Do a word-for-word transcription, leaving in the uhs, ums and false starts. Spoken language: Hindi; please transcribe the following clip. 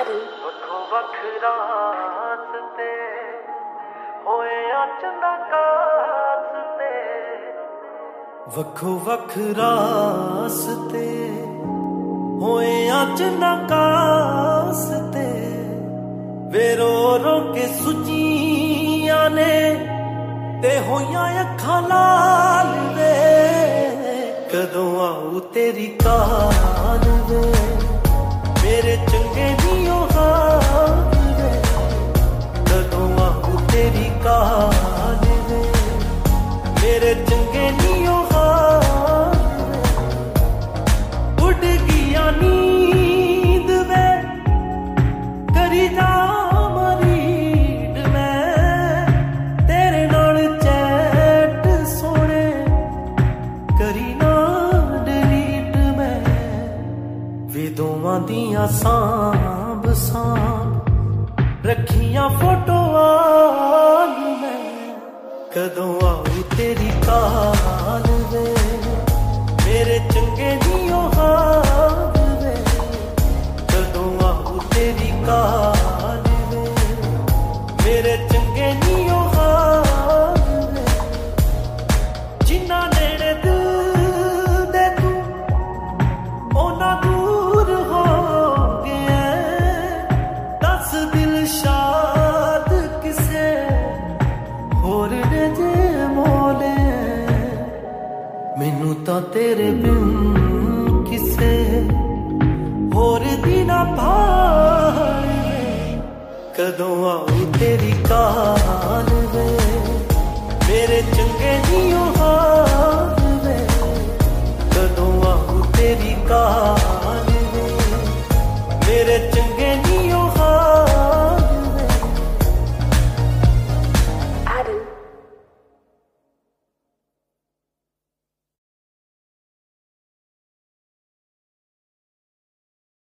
body. ਵੱਖੋ ਵੱਖ ਰਾਸਤੇ ਹੋਏ ਅਚੰਦਾ ਕਾਸਤੇ ਵੱਖੋ ਵੱਖ ਰਾਸਤੇ ਹੋਏ ਅਚੰਦਾ ਕਾਸਤੇ ਵੇ रो रो के ਸੁੱਜੀਆਂ ਨੇ ਤੇ ਹੋਈਆਂ ਅੱਖਾਂ ਲਾਲ ਵੇ ਕਦੋਂ ਆਊ ਤੇਰੀ ਕਾਲ ਵੇ मेरे चंगे दियों हाथ वे कदों आऊं तेरी काल वे मेरे चंगे दियों हाथ वे उड़ गया नींद वे करी जा मरीड मैं तेरे नाल चैट सोने करी ना दोवां दियां सांभ सांभ रखियां फोटोआं मैं कदों आऊं तेरी काल वे मेरे चंगे दियों हाथ वे कदों आऊं तेरी काल वे मेरे चंगे दियों हाथ वे जिन्ना नेड़े दिल दे तू ओना तू शाद किसे होर ने जे मोले मैनू तां तेरे बिन किसे होर दी ना भाल कदों आऊं तेरी काल वे मेरे चंगे दियों हाल